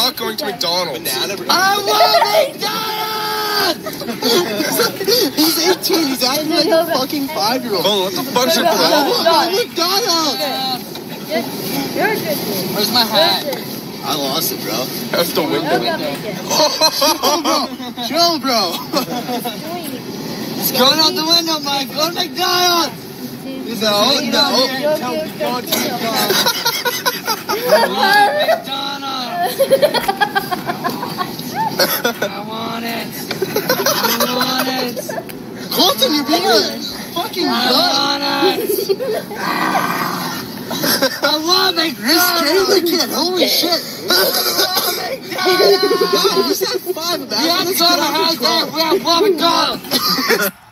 not going to McDonald's. I want McDonald's! He's 18, he's acting like a fucking 5-year-old. Oh, what the fuck's your problem? I want McDonald's! You're good. Where's my hat? I lost it, bro. That's the window. Chill, bro. It's going out the window, Mike. Go to McDonald's. No. Don't take McDonald's. I want it. Colton, you're being a fucking I want McDonald's. You're scaring the kid. Holy shit. I want McDonald's. You said 5 about it. We have McDonald's.